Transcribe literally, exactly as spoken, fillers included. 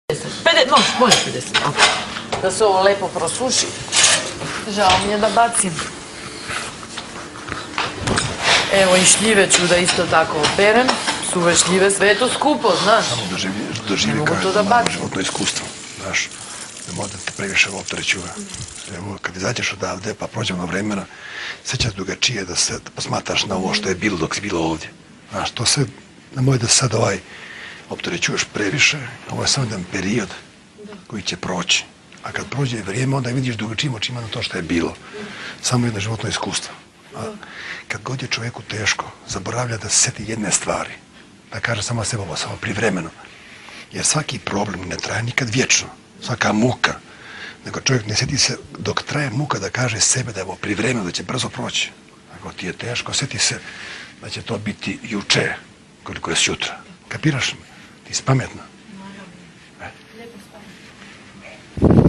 pedeset, može, može pedeset. Da se ovo lepo prosuši. Žao mi je da bacim. Evo i šljive ću da isto tako operem. Suve šljive, sve je to skupo, znaš. Samo doživi kao jedno malo životno iskustvo, znaš. Ne mogu da te previše opterećuje. Kad izađeš odavde, pa prođemo vremena, sećaš drugačije da se posmatraš na ovo što je bilo dok si bilo ovdje. Znaš, to se, nemoj da se sad ovaj opterećuješ previše, ovo je samo jedan period koji će proći. A kad prođe vrijeme, onda vidiš drugačijim očima na to što je bilo. Samo jedno životno iskustvo. A kad god je čovjeku teško, zaboravlja da se seti jedne stvari. Da kaže samo sebe ovo, samo privremeno. Jer svaki problem ne traje nikad vječno. Svaka muka. Nego čovjek ne sjeti se dok traje muka da kaže sebe da je ovo privremeno, da će brzo proći. Ako ti je teško, sjeti se da će to biti juče, koliko je sutra. Kapiraš me? Ti si pametna. Lijepo spavim.